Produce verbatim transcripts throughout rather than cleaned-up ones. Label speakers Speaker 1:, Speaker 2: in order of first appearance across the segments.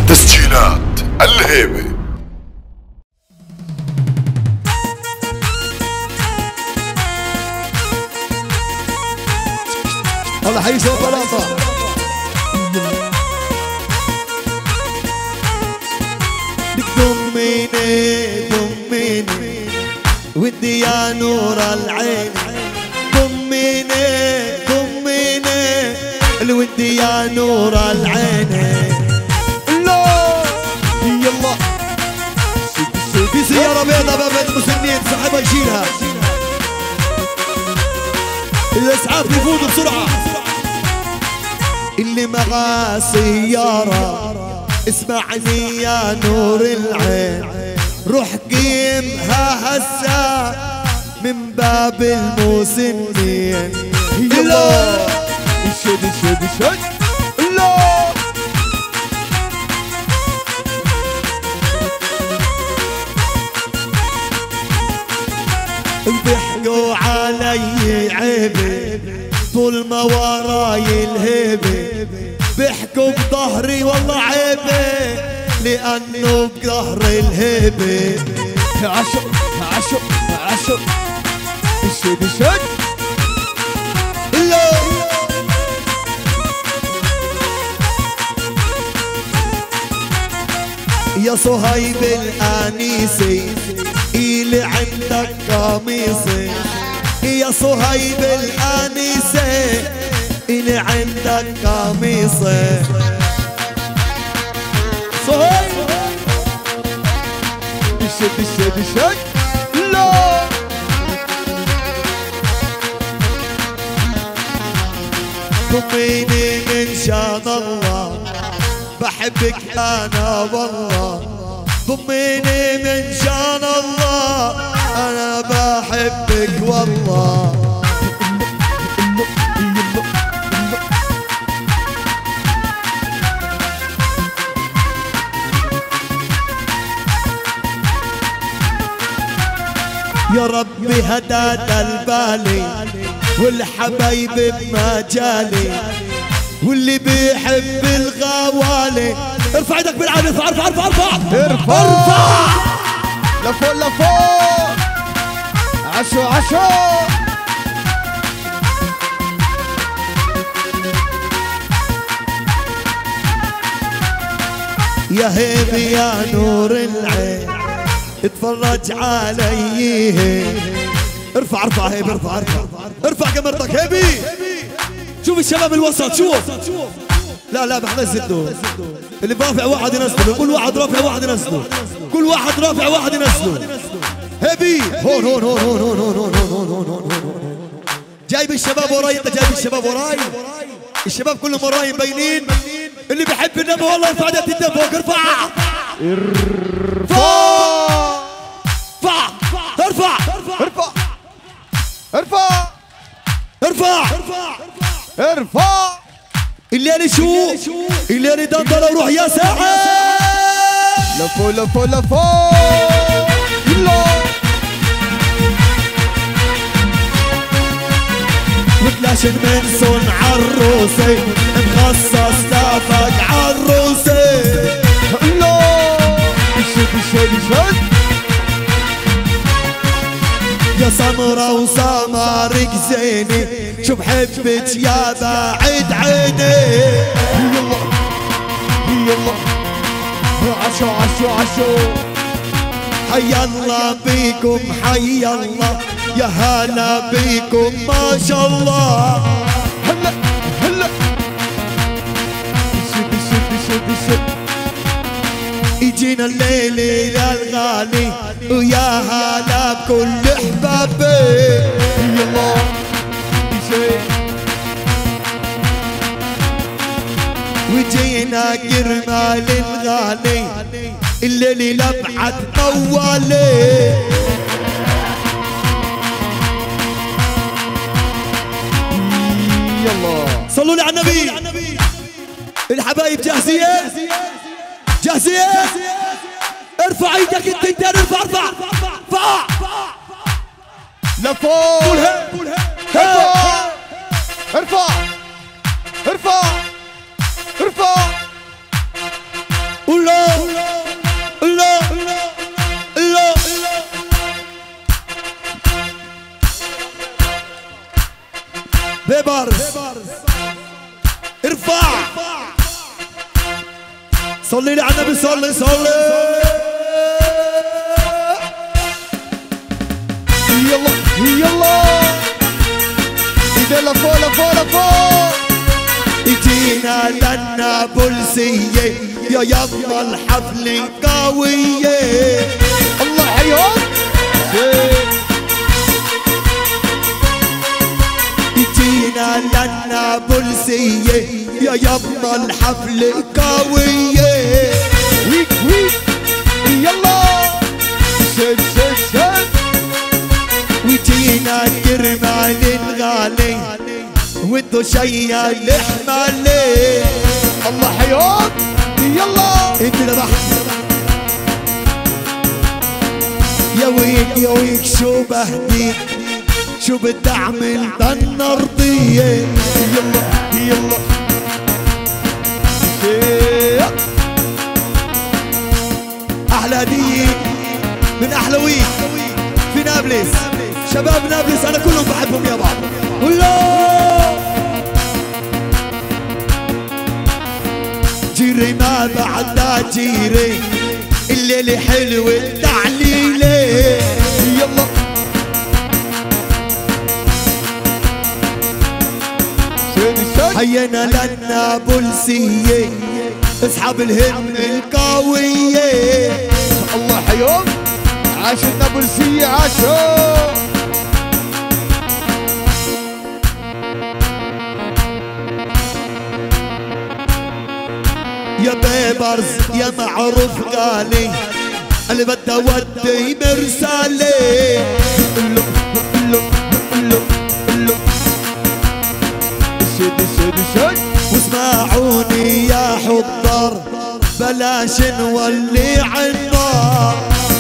Speaker 1: تسجيلات الهيبة.
Speaker 2: الله حي شباب بلاطة. ضميني ضميني ودي يا نور العين، ضميني ضميني الودي يا نور العين. لا يلا في سيارة بيضاء باب المسنين صاحبها يشيلها، الاسعاف يفوتوا بسرعة. اللي معاه سيارة اسمعني يا نور العين، روح قيمها هسا من باب المسنين. يلا شد شد شد لا بيحكوا علي عيبي طول ما وراي الهيبة، بيحكوا بظهري والله عيبي لأنه بظهر الهيبة. عشو عشو عشو شد شد لا يا صهيب الأنيسي اللي عندك قميصي، يا صهيب الأنيسي اللي عندك قميصي. صهيب شد شد شد لا ضميني ان شاء الله بحبك انا والله، ضميني من شان الله انا بحبك والله. يا ربي هداد البالي والحبايب بمجالي، واللي بيحب الغوالي ارفع ايدك بالعالي، ارفع ارفع ارفع ارفع ارفع ارفع لفوق لفوق عشو عشو. يا هيبي يا نور العين اتفرج علي، ارفع ارفع هيبي ارفع ارفع ارفع كاميرتك هيبي. شوف الشباب الوسط شوف، لا لا بحنزله اللي برافع واحد ينزله، كل واحد رافع واحد ينزله، كل واحد رافع واحد ينزله. هيبي هون هون هون هون هون هون هون هون هون هون جايب الشباب وراي، انت جايب الشباب وراي، الشباب كلهم وراي مبينين. اللي بيحب النبي والله ارفع يدك انت فوق، ارفع ارفع ارفع ارفع ارفع ارفع ارفع ارفع. الليلة شو؟ الليلة دندرة وروح يا ساحل لفو لفو لفو يلا. وتلاشن من صنع الروسي مخصص لافك عالروسي. لا شد شد شد يا سمرة وسمارك زيني، شو بحبك يا بعيد عيني. يلا يلا عشو عشو عشو. حي الله بيكم حي الله، يا هلا بيكم ما شاء الله. هلا هلا شد شد شد شد. يجينا الليل يا الغالي ويا هلا بكل احبابي. يلا وجينا كرمال الغالي الليل لمعت موالي. يلا صلوا لي على النبي. الحبايب جاهزين جاهزين؟ ارفع ايدك التنتين، ارفع ارفع ارفع لفوق ارفع ارفع ارفع ارفع. قول صلي لي على النبي صلي صلي.
Speaker 3: يلا يلا ايدي لفوق لفوق لفوق.
Speaker 2: اجينا للنابلسية يا يما الحفلة قوية.
Speaker 3: الله حيهم.
Speaker 2: اجينا للنابلسية يا يما الحفلة قوية.
Speaker 3: ويك ويك يلا سد سد سد.
Speaker 2: وجينا كرمال الغالي وانتو شيا الحمالي.
Speaker 3: الله حيهم. يلا
Speaker 2: انت ذبحت يا ويك يا ويك شو بهديك شو بدي اعمل ضن ارضية.
Speaker 3: يلا يلا
Speaker 2: احلى هدية من احلى ويك في نابلس. شباب نابلس انا كلهم بحبهم يا بعض. والله جيري ما بعدها جيري الليلة حلوة التعليلة.
Speaker 3: يلا سد سد.
Speaker 2: حينا للنابلسية اصحاب الهم القوية.
Speaker 3: الله حيهم. عاش النابلسية عاشوا.
Speaker 2: يا بيبرز يا معروف غالي اللي بدي اودي مرسالي.
Speaker 3: قلو قلو قلو قلو سد سد سد.
Speaker 2: واسمعوني يا حضار بلاش نولع النار.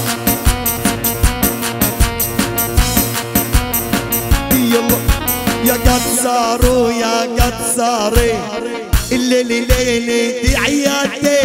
Speaker 3: يلا
Speaker 2: يا قصارو يا قصاري الليلة ليلة دعياتي.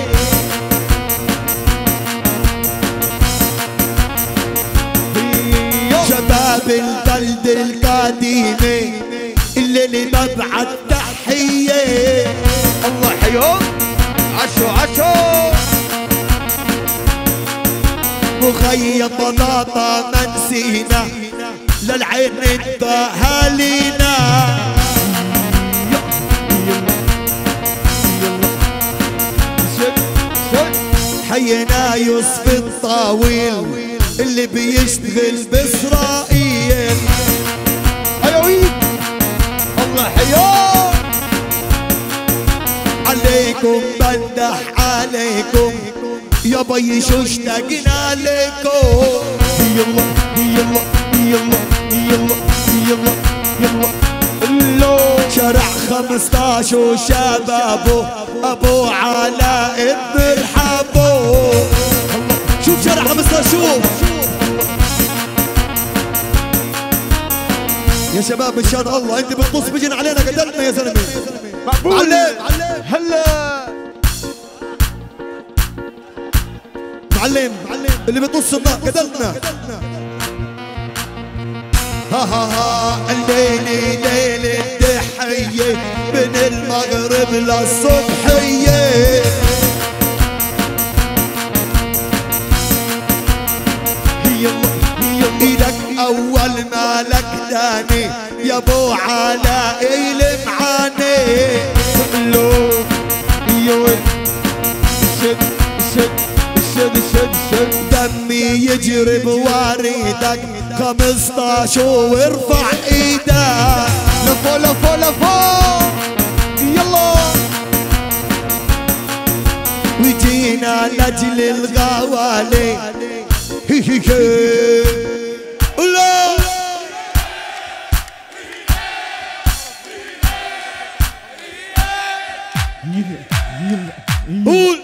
Speaker 2: شباب البلد القديمة الليلة مبعد تحية.
Speaker 3: الله حيهم. عاشوا عاشوا.
Speaker 2: مخيم بلاطة ما نسينا للعين انتهالينا. حينا يوسف الطاويل اللي بيشتغل بإسرائيل.
Speaker 3: ايوه الله حيهم.
Speaker 2: عليكم بندح عليكم يا بي شو اشتقنا لكم.
Speaker 3: يلا يلا يلا يلا يلا يلا اللو.
Speaker 2: شارع خمستاش وشبابه ابو علاء برحبه. شوف شارع خمستاش شوف يا شباب ان شاء الله. انت بتطص بجن علينا قتلنا يا زلمه.
Speaker 3: مقبول.
Speaker 2: معلم
Speaker 3: هلا
Speaker 2: معلم اللي بيطص النار قتلنا. ها ها ها الليلة ليلة تحية من المغرب للصبحية.
Speaker 3: يلا يلا
Speaker 2: ايدك اول مالك ثاني يا ابو علاء المعاني.
Speaker 3: اللو يود سد سد سد سد سد.
Speaker 2: دمي يجري بواريدك خمستاش وارفع ايدك.
Speaker 3: لفو لفو لفو. يلا
Speaker 2: وجينا لاجل الغوالي. هي هي هي الله. قول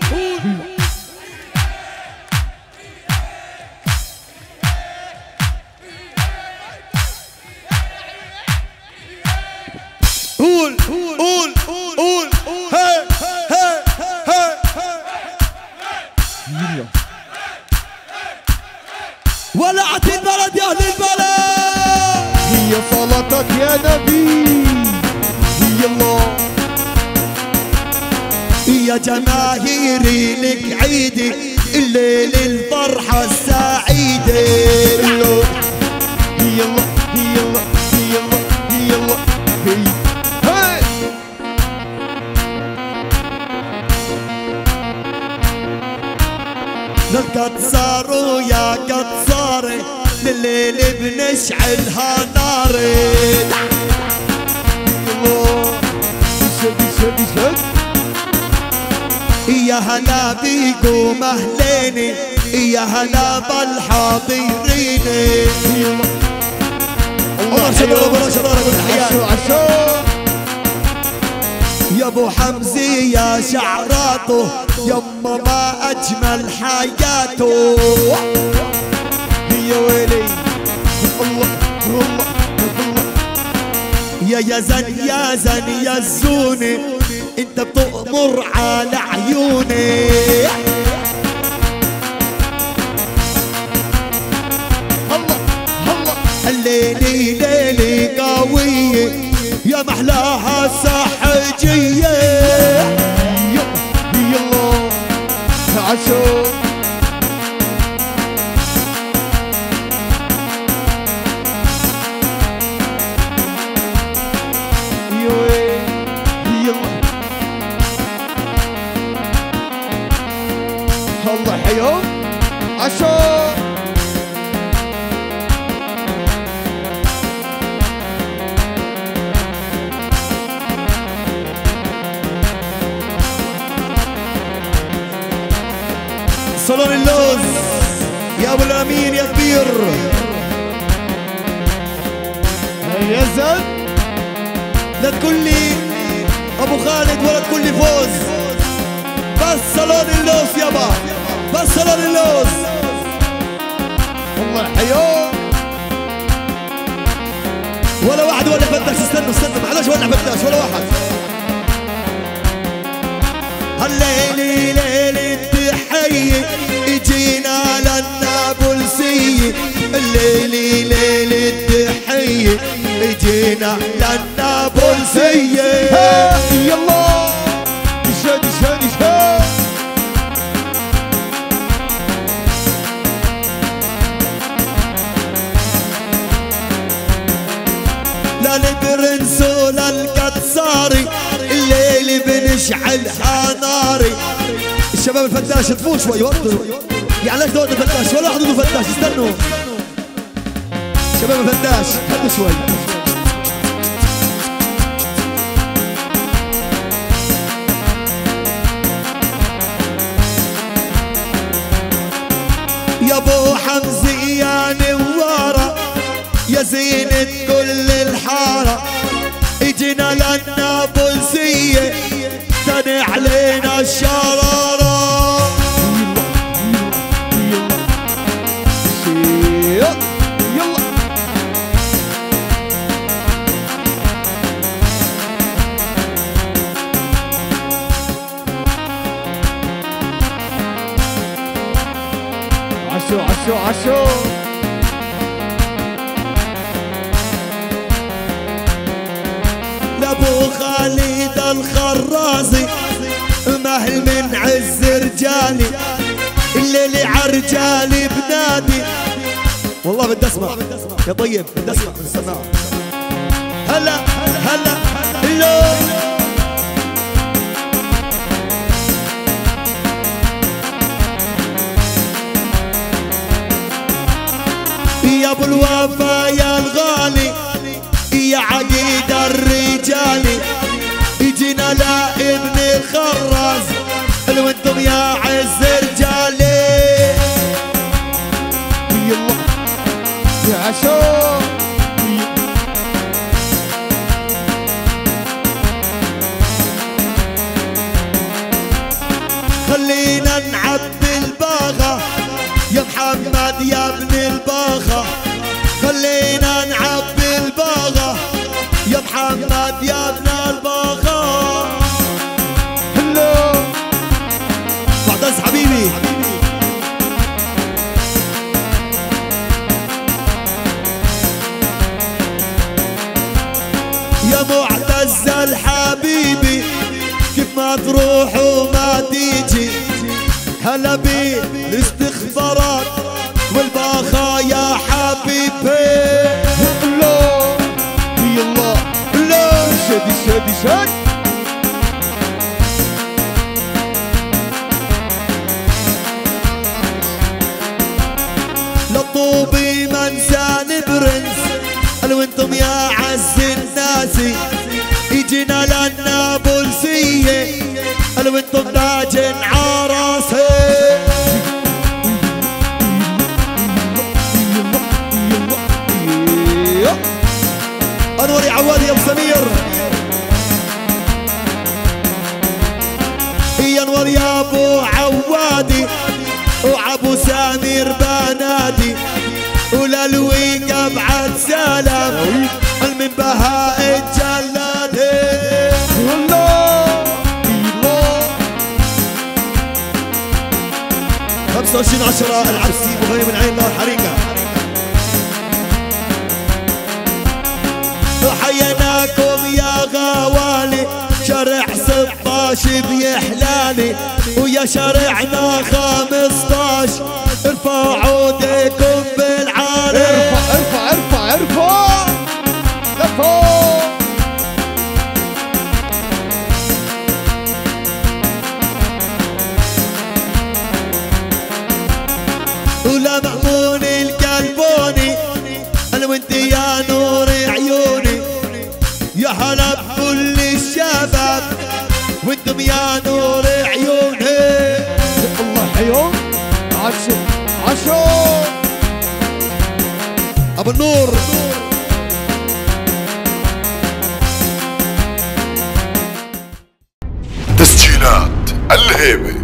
Speaker 2: قول قول قول قول هي هي هي ولعت البلد يا اهل البلد.
Speaker 3: هي صلاتك يا نبي. يلا
Speaker 2: يا جماهيري لك عيدي الليل الفرحة السعيدة.
Speaker 3: يلا يلا يلا يلا يلا هي
Speaker 2: للقصار ويا قصاري لليل بنشعلها ناري.
Speaker 3: شد شد شد
Speaker 2: يا هلا بيكم اهليني يا هلا بالحاضرين. الله شباب الله شباب
Speaker 3: عشو عشو
Speaker 2: يا ابو حمزي يا شعراته يما ما اجمل حياته.
Speaker 3: يا ويلي الله الله الله
Speaker 2: يا يا زن يا زن يا الزوني انت بتؤمر على عيوني.
Speaker 3: الله الله
Speaker 2: الليلي ليلي قوية يا محلاها سحجية.
Speaker 3: يلا عشو الله حيهم عشو
Speaker 2: صالون اللوز يا ابو الامين يا كبير.
Speaker 3: يا زن
Speaker 2: لا تقول لي ابو خالد ولا تقول لي فوز، بس صالون اللوز يابا، بس صالون اللوز.
Speaker 3: الله حيهم
Speaker 2: ولا واحد ولا فتاش، استنوا استنوا معلش ولا فتاش ولا واحد. هالليلي ليلة تحية اجينا للنابلسية. الليلي ليلة تحية اجينا للنابلسية.
Speaker 3: يلا شد شد شد
Speaker 2: للبرنس وللقصاري الليل بنشعلها ناري. الشباب الفتاش تفوت شوي وقتوا، يعني ليش دوت الفتاش ولا واحد له فتاش؟ استنوا شباب الفتاش هدوا شوي. يا ابو حمزي يا نوارة يا زينة كل الحارة اجينا للنابلسية تاني علينا الشرارة.
Speaker 3: يلا يلا عشو عشو عشو
Speaker 2: لابو خالد الخرازي مهل من عز رجالي الليلي عرجالي بنادي. والله بدي اسمع يا طيب، بدي اسمع من السماع. هلا هلا اللون يا ابو الوفا يا الغالي يا عقيد الرجالي اجينا لابن الخراز لو انتم يا عز رجالي.
Speaker 3: يلا يا عشو
Speaker 2: خلينا نعبي الباغة يا محمد يا ابن الباغة. خلينا نعبي الباغة يا محمد يا ابن الباغة.
Speaker 3: هلو
Speaker 2: معتز حبيبي يا معتز الحبيبي كيف ما تروح وما هلا بالاستخبارات والباخا يا حبيبي.
Speaker 3: الله يلا
Speaker 2: لا
Speaker 3: شادي شادي شاد
Speaker 2: لطوبي منسان برنس قالوا وانتم يا عز الناس يجينا للنابلسية قالوا وانتم تاج عراسي. انور يا عوادي يا ابو سمير يا انور يا ابو عوادي وعبو سمير بنادي وللويقة بعد سلام من بهاء الجلادي.
Speaker 3: الله الله
Speaker 2: خمسة وعشرين عشرة العبسي مغيم العين له الحريقة. حيناكم يا غوالي شارع ستاشر بيحلالي ويا شارعنا خمسطاش ارفعوا ايديكم بالعالي.
Speaker 3: ارفع ارفع ارفع ارفع لفوق.
Speaker 2: ولا مأمون القلبوني انا وانت يا نور عيوني يا هلا بكل الشباب وانتم يا نور عيوني.
Speaker 3: الله حيهم عشو عشو
Speaker 2: ابو النور
Speaker 1: تسجيلات الهيبة.